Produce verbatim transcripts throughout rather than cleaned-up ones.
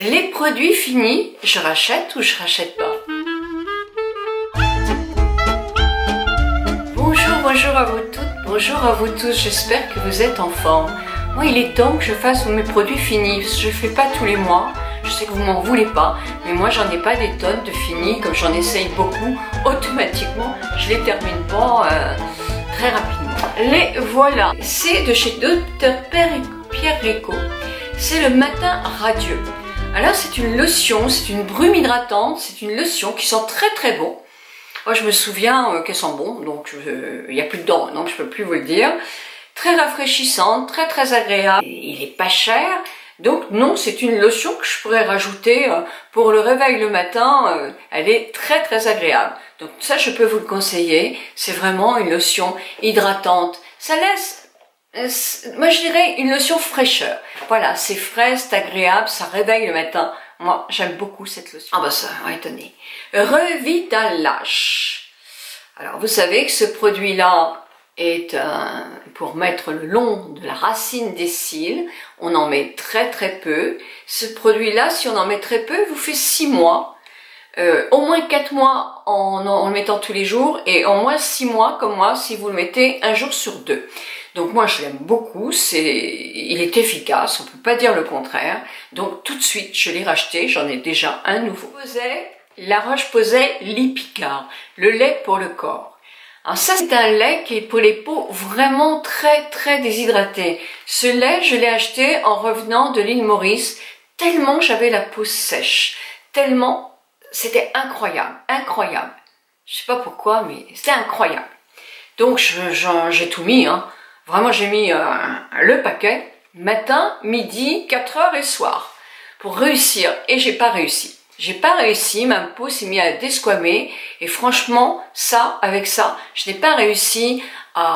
Les produits finis, je rachète ou je rachète pas? Bonjour, bonjour à vous toutes, bonjour à vous tous, j'espère que vous êtes en forme. Moi, il est temps que je fasse mes produits finis, je ne fais pas tous les mois, je sais que vous m'en voulez pas, mais moi j'en ai pas des tonnes de finis, comme j'en essaye beaucoup, automatiquement, je les termine pas euh, très rapidement. Les voilà, c'est de chez Docteur Pierre Rico, c'est le matin radieux. Alors c'est une lotion, c'est une brume hydratante, c'est une lotion qui sent très très bon. Moi je me souviens euh, qu'elle sent bon, donc il n'y a plus dedans, donc je peux plus vous le dire. Très rafraîchissante, très très agréable, il est pas cher, donc non, c'est une lotion que je pourrais rajouter euh, pour le réveil le matin, euh, elle est très très agréable. Donc ça je peux vous le conseiller, c'est vraiment une lotion hydratante, ça laisse... Moi je dirais une lotion fraîcheur. Voilà, c'est frais, c'est agréable, ça réveille le matin. Moi j'aime beaucoup cette lotion. Ah bah ça va étonner. Revitalash. Alors vous savez que ce produit là est euh, pour mettre le long de la racine des cils. On en met très très peu. Ce produit là, si on en met très peu, vous fait six mois. Euh, au moins quatre mois en, en le mettant tous les jours et au moins six mois comme moi si vous le mettez un jour sur deux. Donc moi je l'aime beaucoup, c'est, il est efficace, on peut pas dire le contraire. Donc tout de suite je l'ai racheté, j'en ai déjà un nouveau. La Roche-Posay Lipicard, le lait pour le corps. Alors ça c'est un lait qui est pour les peaux vraiment très très déshydratées. Ce lait je l'ai acheté en revenant de l'île Maurice, tellement j'avais la peau sèche, tellement c'était incroyable, incroyable. Je sais pas pourquoi mais c'était incroyable. Donc j'ai tout mis, hein. Vraiment, j'ai mis euh, le paquet, matin, midi, quatre heures et soir, pour réussir. Et j'ai pas réussi. J'ai pas réussi, ma peau s'est mise à desquamer. Et franchement, ça, avec ça, je n'ai pas réussi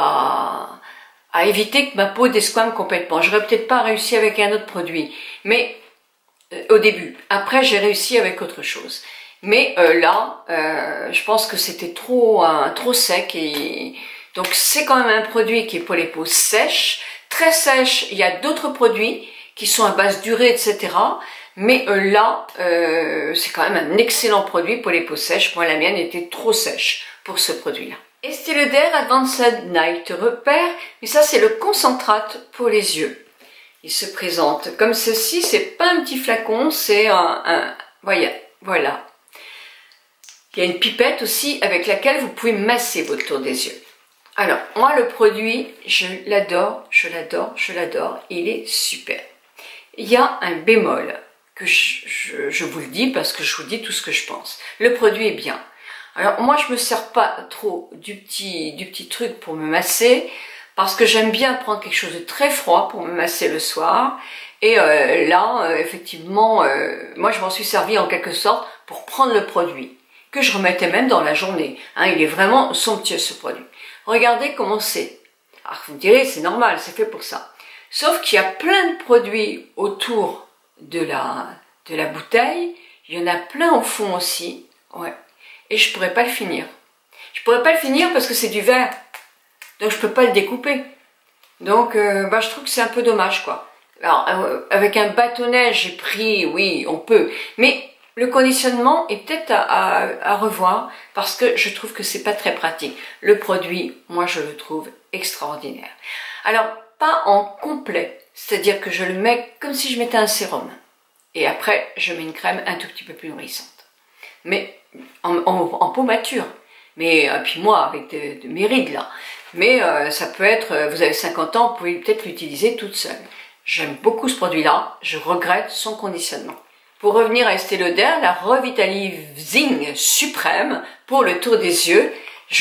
à, à éviter que ma peau desquame complètement. J'aurais peut-être pas réussi avec un autre produit. Mais, euh, au début. Après, j'ai réussi avec autre chose. Mais euh, là, euh, je pense que c'était trop, euh, trop sec et... Donc c'est quand même un produit qui est pour les peaux sèches, très sèches. Il y a d'autres produits qui sont à base d'urée, et cetera. Mais euh, là, euh, c'est quand même un excellent produit pour les peaux sèches. Moi, la mienne était trop sèche pour ce produit-là. Estée Lauder Advanced Night Repair, mais ça c'est le concentrate pour les yeux. Il se présente comme ceci, c'est pas un petit flacon, c'est un, un... Voyez, voilà. Il y a une pipette aussi avec laquelle vous pouvez masser votre tour des yeux. Alors, moi, le produit, je l'adore, je l'adore, je l'adore, il est super. Il y a un bémol, que je, je, je vous le dis parce que je vous dis tout ce que je pense. Le produit est bien. Alors, moi, je me sers pas trop du petit, du petit truc pour me masser, parce que j'aime bien prendre quelque chose de très froid pour me masser le soir. Et euh, là, euh, effectivement, euh, moi, je m'en suis servi en quelque sorte pour prendre le produit, que je remettais même dans la journée. Hein, il est vraiment somptueux, ce produit. Regardez comment c'est. Alors vous me direz, c'est normal, c'est fait pour ça. Sauf qu'il y a plein de produits autour de la, de la bouteille. Il y en a plein au fond aussi. Ouais. Et je pourrais pas le finir. Je pourrais pas le finir parce que c'est du verre. Donc je peux pas le découper. Donc euh, bah, je trouve que c'est un peu dommage, quoi. Alors euh, avec un bâtonnet, j'ai pris, oui, on peut. Mais le conditionnement est peut-être à, à, à revoir parce que je trouve que c'est pas très pratique. Le produit, moi je le trouve extraordinaire. Alors, pas en complet, c'est-à-dire que je le mets comme si je mettais un sérum. Et après, je mets une crème un tout petit peu plus nourrissante. Mais en, en, en peau mature. Mais euh, puis moi, avec de, de mes rides là. Mais euh, ça peut être, vous avez cinquante ans, vous pouvez peut-être l'utiliser toute seule. J'aime beaucoup ce produit-là, je regrette son conditionnement. Pour revenir à Estée Lauder, la Revitalizing Suprême pour le tour des yeux, je...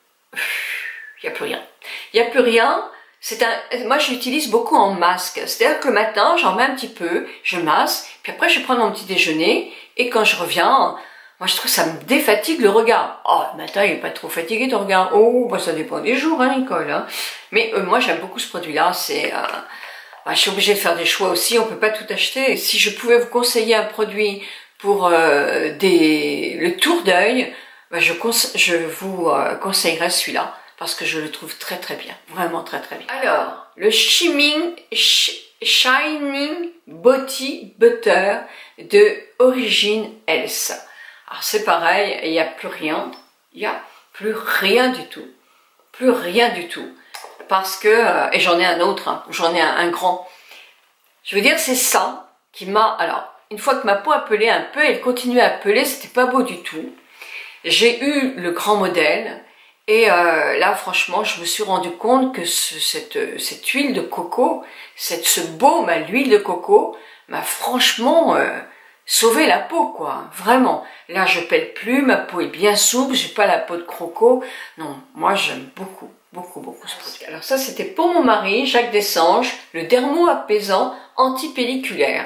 Il n'y a plus rien. Il n'y a plus rien. C'est un... Moi, je l'utilise beaucoup en masque. C'est-à-dire que le matin, j'en mets un petit peu, je masse, puis après, je vais prendre mon petit déjeuner, et quand je reviens, moi, je trouve que ça me défatigue le regard. Oh, le matin, il n'est pas trop fatigué ton regard. Oh, bah, ça dépend des jours, hein, Nicole. Hein. Mais euh, moi, j'aime beaucoup ce produit-là. C'est... Euh... Bah, je suis obligée de faire des choix aussi, on peut pas tout acheter. Si je pouvais vous conseiller un produit pour euh, des, le tour d'œil, bah, je, je vous euh, conseillerais celui-là, parce que je le trouve très très bien, vraiment très très bien. Alors, le Shimming, sh Shining Body Butter de Origin Health. Alors c'est pareil, il n'y a plus rien, il n'y a plus rien du tout, plus rien du tout. Parce que, euh, et j'en ai un autre, hein, j'en ai un, un grand. Je veux dire, c'est ça qui m'a, alors, une fois que ma peau a pelé un peu, elle continuait à peler, c'était pas beau du tout. J'ai eu le grand modèle, et euh, là, franchement, je me suis rendu compte que ce, cette, cette huile de coco, cette, ce baume à l'huile de coco, m'a franchement euh, sauvé la peau, quoi, vraiment. Là, je pèle plus, ma peau est bien souple, j'ai pas la peau de croco. Non, moi, j'aime beaucoup. Beaucoup, beaucoup ce produit. Alors ça, c'était pour mon mari, Jacques Dessanges, le dermo-apaisant antipelliculaire.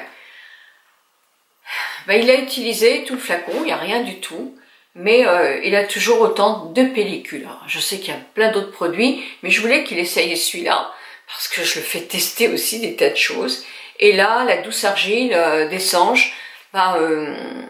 Ben, il a utilisé tout le flacon, il n'y a rien du tout, mais euh, il a toujours autant de pellicules. Alors, je sais qu'il y a plein d'autres produits, mais je voulais qu'il essaye celui-là, parce que je le fais tester aussi des tas de choses. Et là, la douce argile euh, Dessanges, ben, euh,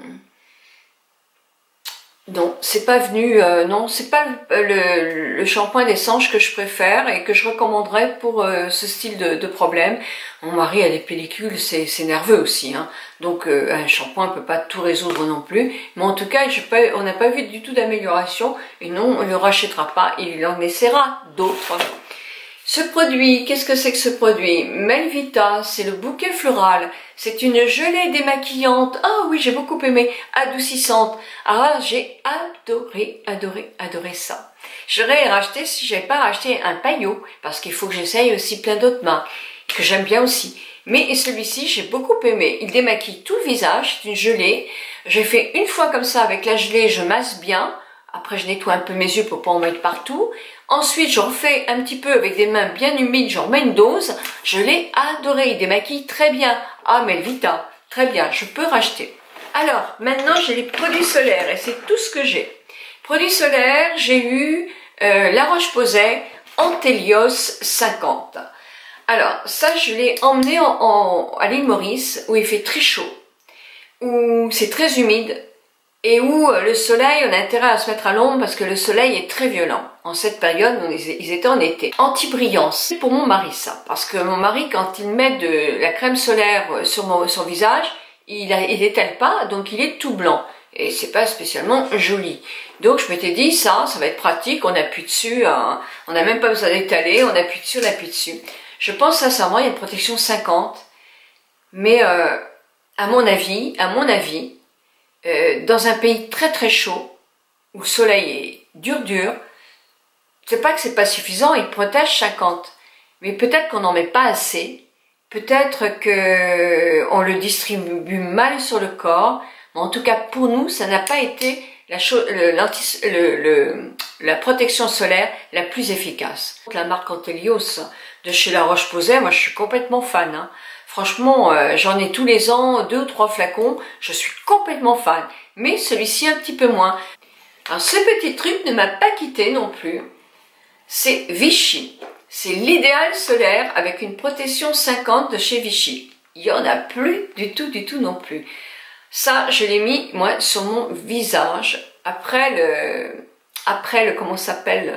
non, c'est pas venu, euh, non, c'est pas le, le, le shampoing Dessanges que je préfère et que je recommanderais pour euh, ce style de, de problème. Mon mari a des pellicules, c'est nerveux aussi, hein. Donc euh, un shampoing ne peut pas tout résoudre non plus. Mais en tout cas, je pas, on n'a pas vu du tout d'amélioration et non, on ne le rachètera pas, il en essaiera d'autres. Ce produit, qu'est-ce que c'est que ce produit? Melvita, c'est le bouquet floral. C'est une gelée démaquillante. Ah oui, j'ai beaucoup aimé. Adoucissante. Ah, j'ai adoré, adoré, adoré ça. J'aurais racheté si j'avais pas racheté un paillot. Parce qu'il faut que j'essaye aussi plein d'autres marques. Que j'aime bien aussi. Mais celui-ci, j'ai beaucoup aimé. Il démaquille tout le visage. C'est une gelée. J'ai fait une fois comme ça avec la gelée. Je masse bien. Après, je nettoie un peu mes yeux pour pas en mettre partout. Ensuite, je refais un petit peu avec des mains bien humides, j'en mets une dose. Je l'ai adoré, il démaquille très bien. Ah, Melvita, très bien, je peux racheter. Alors, maintenant, j'ai les produits solaires et c'est tout ce que j'ai. Produits solaires, j'ai eu euh, La Roche-Posay Anthelios cinquante. Alors, ça, je l'ai emmené en, en, à l'île Maurice, où il fait très chaud, où c'est très humide, et où le soleil, on a intérêt à se mettre à l'ombre parce que le soleil est très violent. En cette période, ils étaient en été. Anti-brillance, c'est pour mon mari ça. Parce que mon mari, quand il met de la crème solaire sur mon, son visage, il n'étale pas, donc il est tout blanc. Et c'est pas spécialement joli. Donc je m'étais dit, ça, ça va être pratique, on appuie dessus, hein, on n'a même pas besoin d'étaler, on appuie dessus, on appuie dessus. Je pense sincèrement, il y a une protection cinquante. Mais euh, à mon avis, à mon avis, Euh, dans un pays très très chaud, où le soleil est dur dur, c'est pas que c'est pas suffisant, il protège cinquante. Mais peut-être qu'on n'en met pas assez, peut-être qu'on le distribue mal sur le corps, mais en tout cas pour nous, ça n'a pas été la, le, le, le, la protection solaire la plus efficace. La marque Anthelios de chez La Roche-Posay, moi je suis complètement fan, hein. Franchement, euh, j'en ai tous les ans, deux ou trois flacons, je suis complètement fan. Mais celui-ci un petit peu moins. Alors ce petit truc ne m'a pas quitté non plus. C'est Vichy. C'est l'idéal solaire avec une protection cinquante de chez Vichy. Il n'y en a plus du tout, du tout non plus. Ça, je l'ai mis, moi, sur mon visage. Après le... Après le... Comment ça s'appelle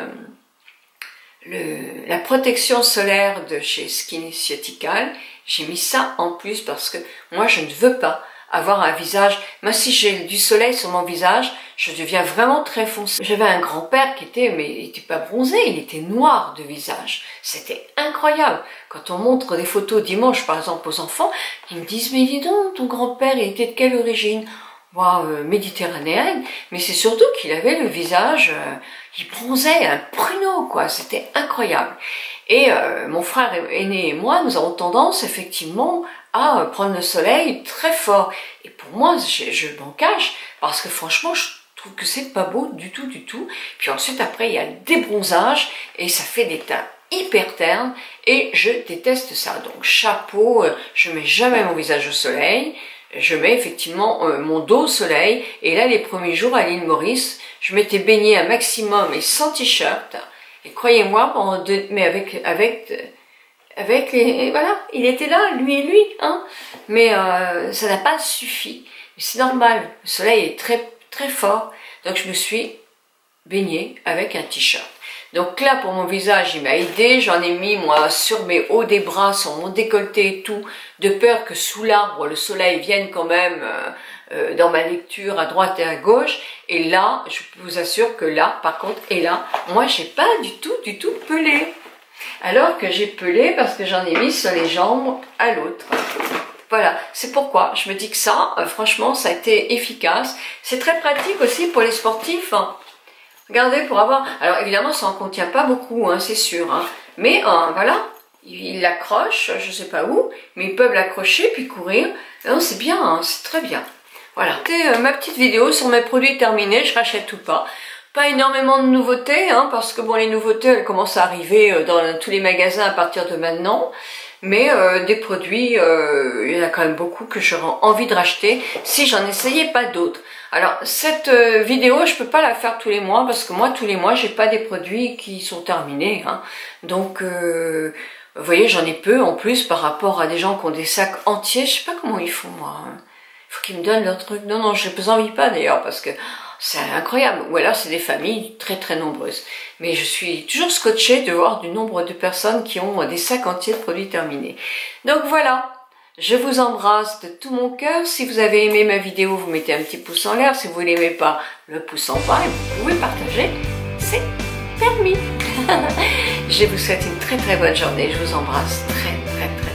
le, la protection solaire de chez SkinCeutical, j'ai mis ça en plus parce que moi je ne veux pas avoir un visage, même si j'ai du soleil sur mon visage, je deviens vraiment très foncé. J'avais un grand-père qui était, mais il n'était pas bronzé, il était noir de visage. C'était incroyable. Quand on montre des photos dimanche par exemple aux enfants, ils me disent, mais dis donc, ton grand-père il était de quelle origine? Wow, euh, méditerranéenne, mais c'est surtout qu'il avait le visage, euh, il bronzait, un pruneau, quoi, c'était incroyable. Et euh, mon frère aîné et moi, nous avons tendance, effectivement, à euh, prendre le soleil très fort. Et pour moi, je, je m'en cache, parce que franchement, je trouve que c'est pas beau du tout, du tout. Puis ensuite, après, il y a le débronzage, et ça fait des teints hyper ternes, et je déteste ça. Donc, chapeau, euh, je mets jamais mon visage au soleil, je mets effectivement euh, mon dos au soleil, et là les premiers jours à l'île Maurice, je m'étais baignée un maximum et sans t-shirt, et croyez-moi, pendant deux, mais avec, avec, avec les, voilà, il était là, lui et lui, hein, mais euh, ça n'a pas suffi, c'est normal, le soleil est très, très fort, donc je me suis baignée avec un t-shirt. Donc là, pour mon visage, il m'a aidé. J'en ai mis, moi, sur mes hauts des bras, sur mon décolleté et tout, de peur que sous l'arbre, le soleil vienne quand même euh, euh, dans ma lecture à droite et à gauche. Et là, je vous assure que là, par contre, et là, moi, j'ai pas du tout, du tout pelé. Alors que j'ai pelé parce que j'en ai mis sur les jambes à l'autre. Voilà, c'est pourquoi je me dis que ça, euh, franchement, ça a été efficace. C'est très pratique aussi pour les sportifs. Hein. Regardez, pour avoir... Alors évidemment, ça n'en contient pas beaucoup, hein, c'est sûr. Hein. Mais euh, voilà, ils l'accrochent, je ne sais pas où, mais ils peuvent l'accrocher puis courir. C'est bien, hein, c'est très bien. Voilà, c'était euh, ma petite vidéo sur mes produits terminés, je rachète ou pas. Pas énormément de nouveautés, hein, parce que bon, les nouveautés, elles commencent à arriver euh, dans tous les magasins à partir de maintenant. Mais euh, des produits, euh, il y en a quand même beaucoup que j'aurais envie de racheter si j'en essayais pas d'autres. Alors cette euh, vidéo, je peux pas la faire tous les mois parce que moi tous les mois j'ai pas des produits qui sont terminés. Hein. Donc euh, vous voyez, j'en ai peu en plus par rapport à des gens qui ont des sacs entiers. Je sais pas comment ils font moi. Hein. Il faut qu'ils me donnent leur truc. Non non, je les envie pas d'ailleurs parce que c'est incroyable. Ou alors c'est des familles très très nombreuses. Mais je suis toujours scotchée de voir du nombre de personnes qui ont des sacs entiers de produits terminés. Donc voilà, je vous embrasse de tout mon cœur. Si vous avez aimé ma vidéo, vous mettez un petit pouce en l'air. Si vous ne l'aimez pas, le pouce en bas et vous pouvez partager. C'est permis. Je vous souhaite une très très bonne journée. Je vous embrasse très très très.